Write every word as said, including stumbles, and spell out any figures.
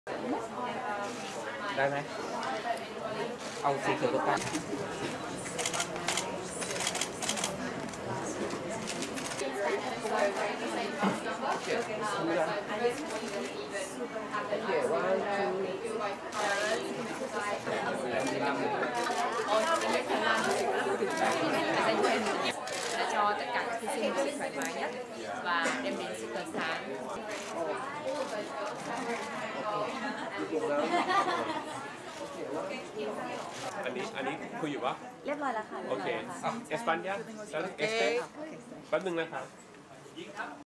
ได้ไหมเอาสีเขียวตัวกลาง cho tất cả các thí sinh được thoải mái nhất và đem đến sự tươi sáng. อันนี้อันนี้คุยอยู่ปะเรียบร้อยแล้วค่ะโอเคเอสปันยาเอสเตแป๊บนึงนะครับ